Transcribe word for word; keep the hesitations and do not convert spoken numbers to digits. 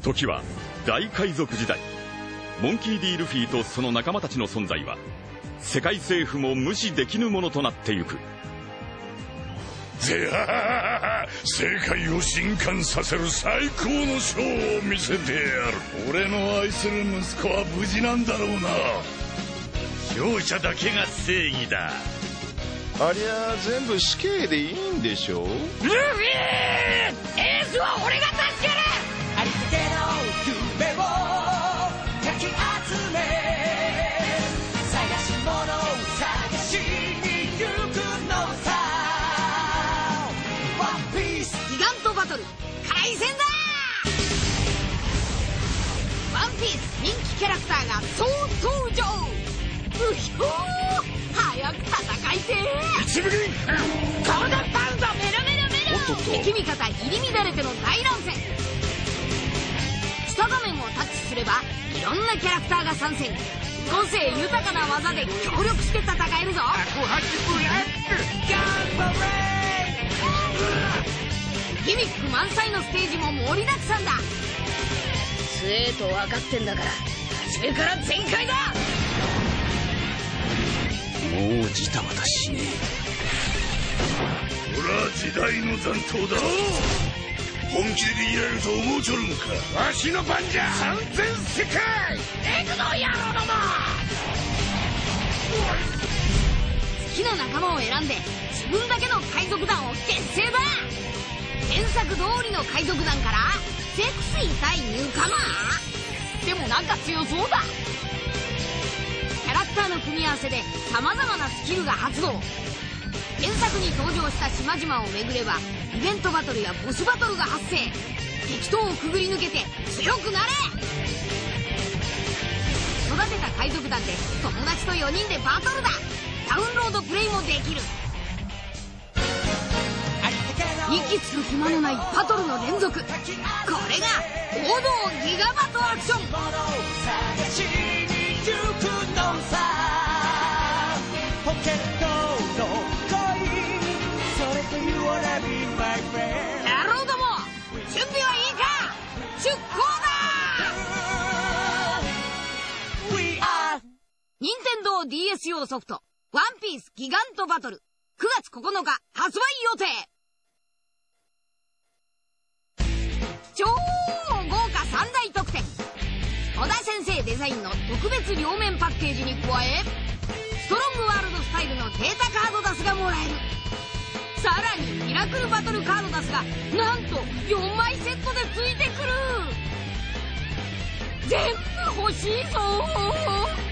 時は大海賊時代。モンキー・ディ・ルフィとその仲間たちの存在は世界政府も無視できぬものとなってゆく。 ぜは世界を震撼させる最高のショーを見せてやる。俺の愛する息子は無事なんだろうな。 勝者だけが正義だ。 ありゃ全部死刑でいいんでしょ。ルフィエースは俺が助ける。ありつけの夢をかき集め探し物を探しに行くのさ。ワンピースギガントバトル開戦だ。ワンピース人気キャラクターが総登場。うひょー早く戦いてー。 一部銀ゴールドパウンドメロメロメロ。敵味方入り乱れての大乱戦。下画面をタッチすればいろんなキャラクターが参戦。個性豊かな技で協力して戦えるぞ。ギミック満載のステージも盛りだくさんだ。強えと分かってんだから初めから全開だ。 もうジタバタしねえ。ほら時代の残党だ。本気でやると思うちょるんか。わしの番じゃ。三千世界エグの野郎ども。好きな仲間を選んで自分だけの海賊団を結成だ。原作通りの海賊団からセクシー対ニューカマー。でもなんか強そうだ。キャラクターの組み合わせで様々なスキルが発動。原作に登場した島々を巡ればイベントバトルやボスバトルが発生。激闘をくぐり抜けて強くなれ。育てた海賊団で友達とよにんでバトルだ。ダウンロードプレイもできる。息つく暇のないバトルの連続。これが王道ギガバトアクション。野郎ども準備はいいか。出航だ。任天堂 ディーエス 用ソフトワンピースギガントバトルくがつここのか発売予定。超豪華さん大特典。小田先生デザインの特別両面パッケージに加えストロングワールドスタイルのデータカードダスがもらえる。さらにミラクルバトルカードダスがなんとよんまいセットでついてくる。全部欲しいぞー。